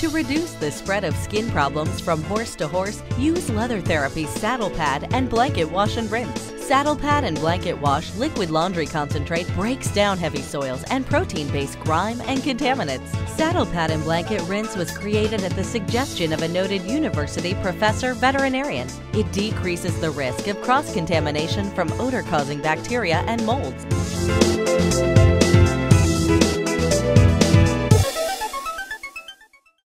To reduce the spread of skin problems from horse to horse, use Leather Therapy's Saddle Pad and Blanket Wash and Rinse. Saddle Pad and Blanket Wash Liquid Laundry Concentrate breaks down heavy soils and protein-based grime and contaminants. Saddle Pad and Blanket Rinse was created at the suggestion of a noted university professor veterinarian. It decreases the risk of cross-contamination from odor-causing bacteria and molds.